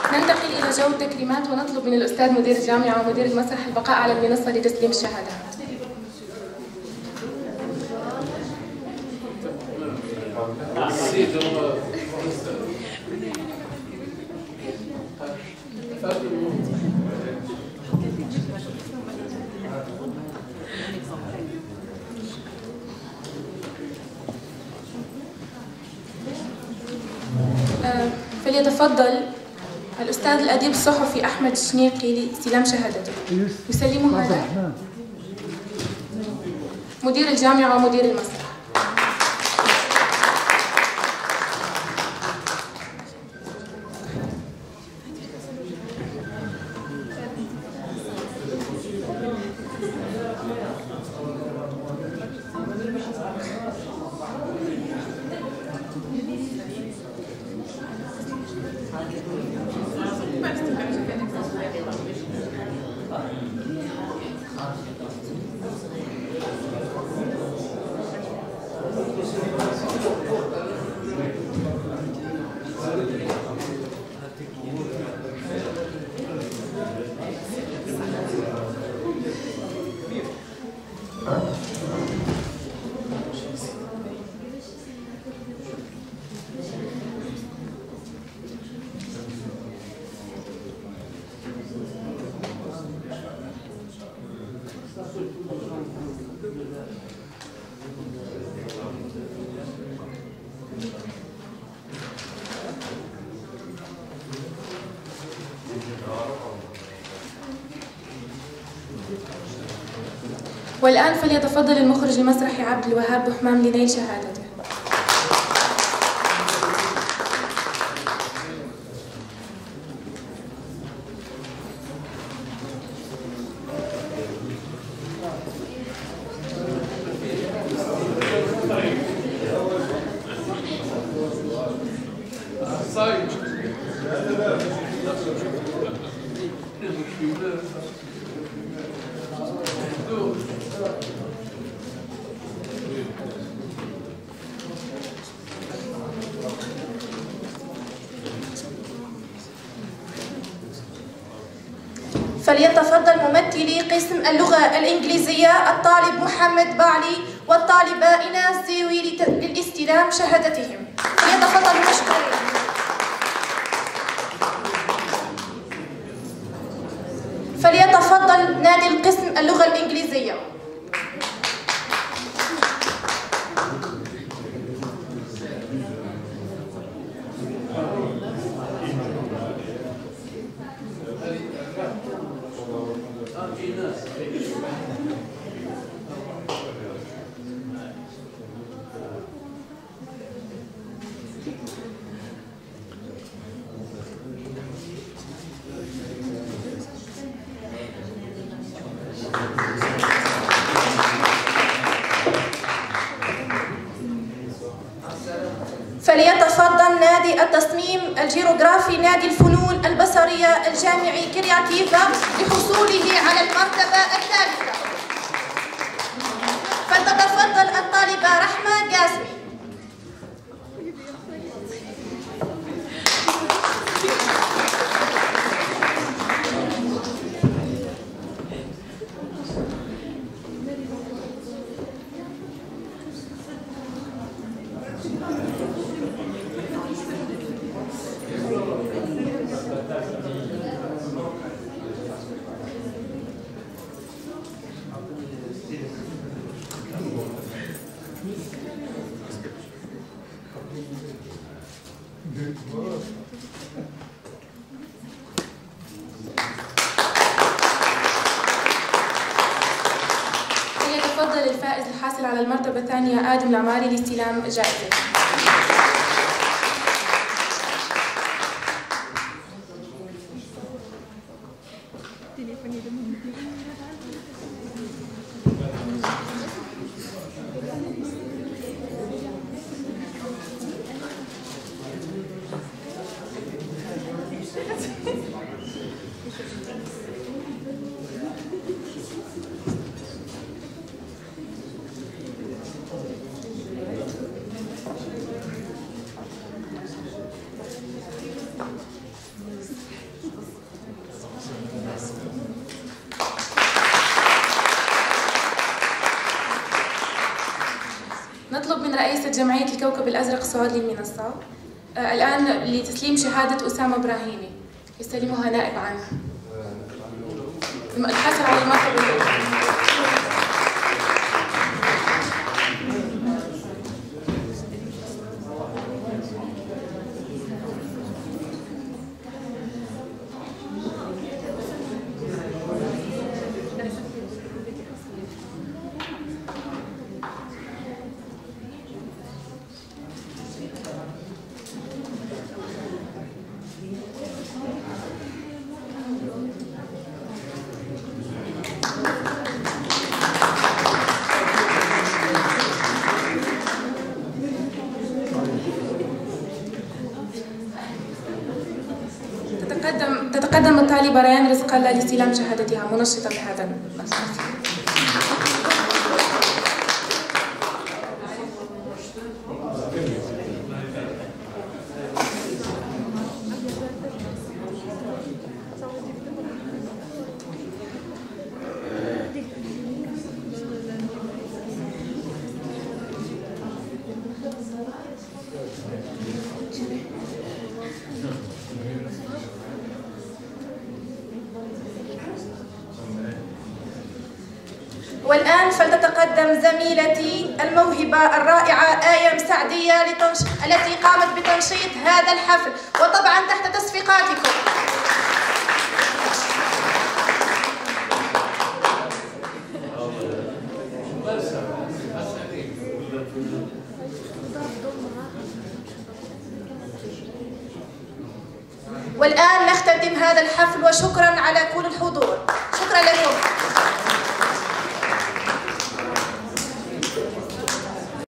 ننتقل إلى جو التكريمات ونطلب من الأستاذ مدير الجامعة ومدير المسرح البقاء على المنصة لتسليم الشهادات. فليتفضل الأستاذ الأديب الصحفي أحمد الشنيقي لاستلام شهادته. يسلمها مدير الجامعة ومدير المسرح. والآن فليتفضل المخرج المسرحي عبد الوهاب بحمام لنيل شهادته. فليتفضل ممثلي قسم اللغة الإنجليزية الطالب محمد بعلي والطالبة إيناس زيوي للاستلام شهادتهم. فليتفضلوا مشكورين. فليتفضل نادي القسم اللغة الإنجليزية. فليتفضل نادي التصميم الجيروغرافي نادي الفنون البصرية الجامعي كرياتيفا لحصوله على المرتبة الثالثة. فلتتفضل الطالبة رحمة قاسمي. فليتفضل الفائز الحاصل على المرتبة الثانية آدم العماري لاستلام جائزته. رئيسة جمعية الكوكب الأزرق السعودي للمنصة. الآن لتسليم شهادة أسامة إبراهيمي يستلمها نائب عنه الحصل على المرتبة الأولى. تتقدم الطالبة ريان رزق الله لاستلام شهادتها منشطة بهذا النشاط. والآن فلتتقدم زميلتي الموهبة الرائعة آية مسعدية التي قامت بتنشيط هذا الحفل، وطبعا تحت تصفيقاتكم. والآن نختتم هذا الحفل، وشكرا